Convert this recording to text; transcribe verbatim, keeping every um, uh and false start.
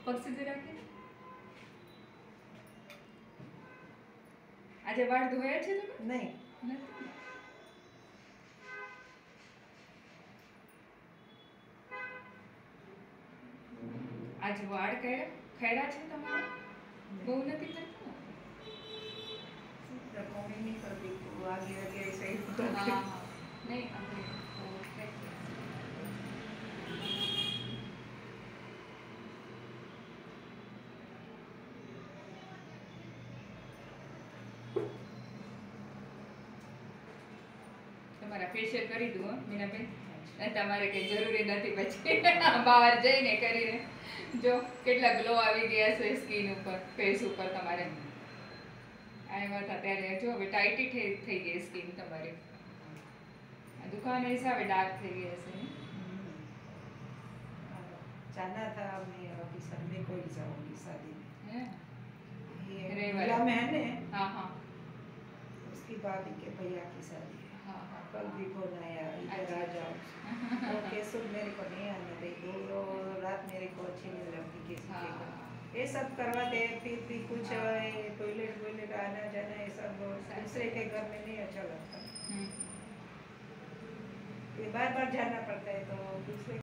પગ સીધું રાખીને આજે વાળ ધોયા છે તમે? નહીં નથી. આજ વાળ કર્યા ખેડા છે તમારા? બહુ નથી કરતા ને? મમ્મી નહીં કરતી તું આગે આગે સહી હા હા નહીં આપણે તો practice. તમારા ફેશિયલ કરી દઉં હો મીનાબેન. અને તમારે કઈ જરૂરી નથી પછી બહાર જઈને કરીને જો કેટલા ગ્લો આવી ગયા છે સ્કિન ઉપર ફેસ ઉપર તમારે. આવ્યા હતા ત્યારે જો હવે ટાઈટી થઈ થઈ ગઈ સ્કિન તમારી. આ દુકાન હિસાબે ડાર્ક થઈ ગઈ હશે ને? जाना था मैं अभी संडे को ही जाऊंगी शादी में। હે? ये अरे जिला में है ने હા હા उसकी भाभी के भैया की शादी है। हाँ हाँ कल भी फोन आया इधर अच्छा। आ जाओ। और कैसे मेरे को नहीं आने दे दो रात मेरे को अच्छी नहीं लगती किसी के हाँ। घर। ये सब करवाते हैं फिर भी कुछ हाँ। टॉयलेट वॉयलेट आना जाना ये सब दूसरे के घर में नहीं अच्छा लगता। हम्म ये बार बार जाना पड़ता है तो दूसरे